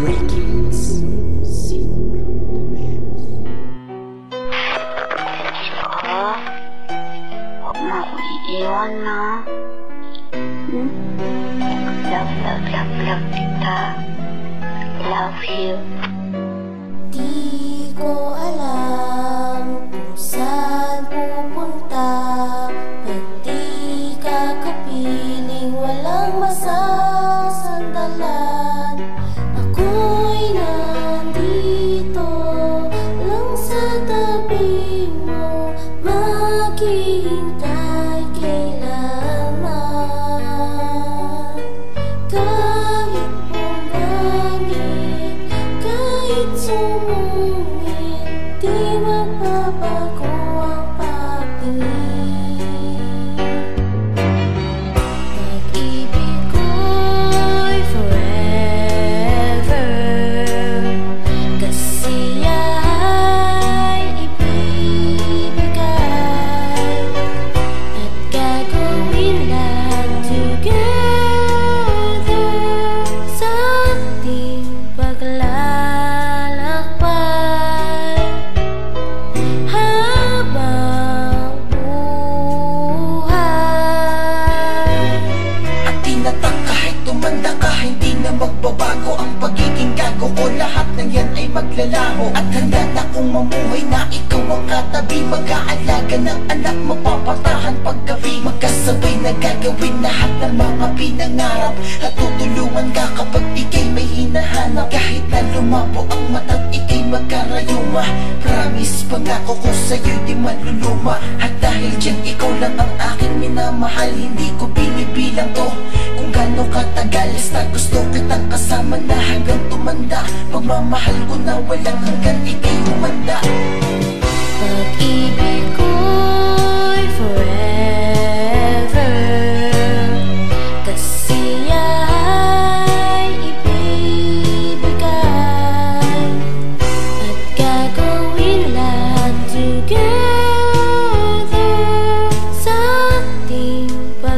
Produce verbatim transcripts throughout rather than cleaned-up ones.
Records. Ah, huwag mo ako iiwan na. Hmm? Love, love, love, love kita. Love you. Di ko alam kung saan pupunta pag di ka kapiling walang masasandalan. Ako'y nandito lang sa tabi mo, maghihintay kailanman. Kahit bumangit, kahit sumungit, di magbabago ang pagtingin. Pag-ibig ko'y forever, kasiya'y ibibigay, at gagawin lahat together sa ating paglalakbay habang buhay. At tinatang kahit tumanda ka, hindi na magbabago ang pagiging gago ko. Lahat ng yan ay maglalaho, at handa na kong mamuhay na ikaw ang katabi. Mag-aalaga ng anak, magpapatahan paggabi, magkasabay na gagawin lahat ng mga pinangarap, at tutulungan ka kapag ikay may hinahanap. Kahit na lumabo ang mata't ikay magkarayuma, promise pangako ko sa'yo'y di maluluma. At dahil dyan ikaw lang ang aking minamahal, hindi ko binibilang to kung gaano katagal. Basta gusto kitang kasama na hanggang tumanda. Pagmamahal ko na walang hanggan, ikay humanda. Pag-ibig ko'y forever, kasiya'y ibibigay, at gagawin lahat together sa ating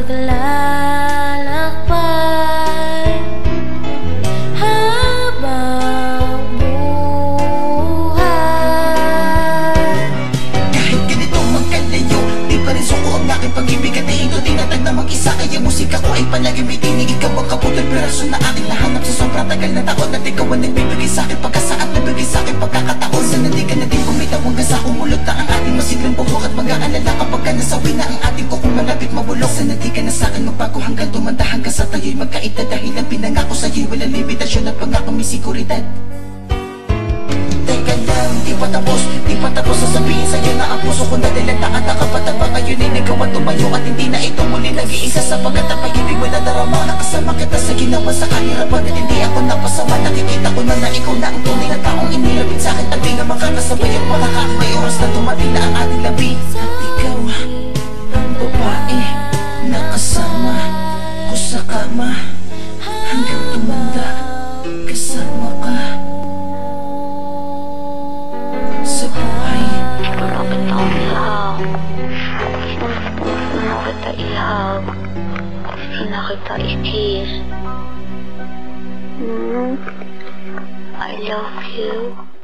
paglalakbay habang buhay. Kahit ganito magkalayo, di pa rin suko ang aking pag-ibig. At ito tinatag na mag-isa, kaya musika ko ay palagi may tinig. Ikaw ang kaputol piraso na aking nahanap sa sobrang tagal na taon. At ikaw ang nagbibigay sa'kin pagkasa at nabigay sa'kin pagkakataon. Sana di ka na din bumitaw hanggang sa humulog na ang ating masiglang buhok. At mag-aalala kapag ka nasawi na ang ating kukong malapit mabulok. Sana di ka na sa'kin magbago hanggang tumanda, hanggang sa tayo'y magkaita. Dahil ang pinangako sa'yo'y walang limitasyon at pangako may siguridad. Teka lang, di pa tapos, di pa tapos sasabihin sa'yo na ang puso ko nadalata. At nakapatag pa ngayon ay nagawa tumayo, at hindi na ito muli nag-iisa. Sapagat ang pag-ibig mo na darama, nakasama kita sa ginawa sa kahirapan. At hindi ako napasama, nakikita ko na na ikaw na ang tunay na taong inilapit sa'kin. Tabi nga makakasabay at makakaak, may oras na tumating na ang ating labi. At ikaw, ang babae na kasama ko sa kama, hanggang tumanda kasama ka sa buhay. Wala kitang ihag. Gusto na kita ihag. Gusto na kita i-kiss. Hmm? I love you.